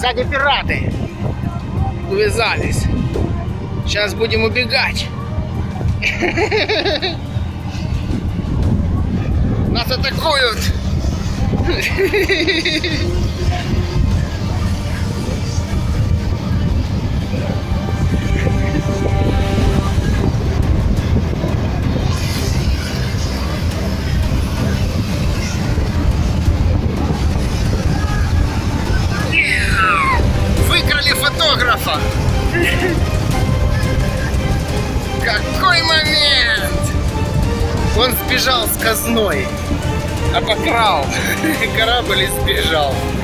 Сзади пираты увязались. Сейчас будем убегать. Нас атакуют. Выкрали фотографа. Какой момент! Он сбежал с казной. Обокрал корабль и сбежал.